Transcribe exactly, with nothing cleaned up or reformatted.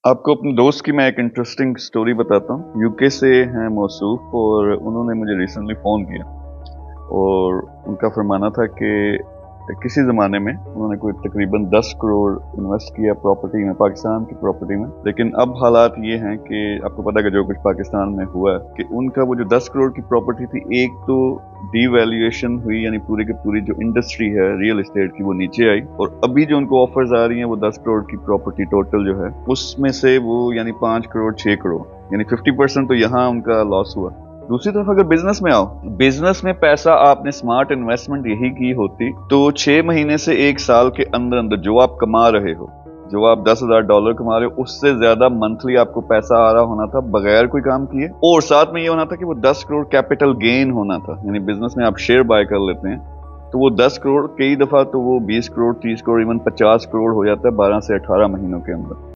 आपको अपने दोस्त की मैं एक इंटरेस्टिंग स्टोरी बताता हूँ। यूके से हैं मौसूफ और उन्होंने मुझे रिसेंटली फ़ोन किया और उनका फरमाना था कि किसी ज़माने में उन्होंने कोई तकरीबन दस करोड़ इन्वेस्ट किया प्रॉपर्टी में, पाकिस्तान की प्रॉपर्टी में। लेकिन अब हालात ये हैं कि आपको पता है कि जो कुछ पाकिस्तान में हुआ है कि उनका वो जो दस करोड़ की प्रॉपर्टी थी, एक तो डीवैल्यूएशन हुई, यानी पूरी की पूरी जो इंडस्ट्री है रियल एस्टेट की वो नीचे आई, और अभी जो उनको ऑफर्स आ रही हैं वो दस करोड़ की प्रॉपर्टी टोटल जो है उसमें से वो यानी पाँच करोड़ छः करोड़ यानी फिफ्टी परसेंट तो यहाँ उनका लॉस हुआ। दूसरी तरफ अगर बिजनेस में आओ, बिजनेस में पैसा आपने स्मार्ट इन्वेस्टमेंट यही की होती तो छह महीने से एक साल के अंदर अंदर जो आप कमा रहे हो, जो आप दस हजार डॉलर कमा रहे हो, उससे ज्यादा मंथली आपको पैसा आ रहा होना था बगैर कोई काम किए। और साथ में ये होना था कि वो दस करोड़ कैपिटल गेन होना था, यानी बिजनेस में आप शेयर बाय कर लेते हैं तो वो दस करोड़ कई दफा तो वो बीस करोड़ तीस करोड़ इवन पचास करोड़ हो जाता है बारह से अठारह महीनों के अंदर।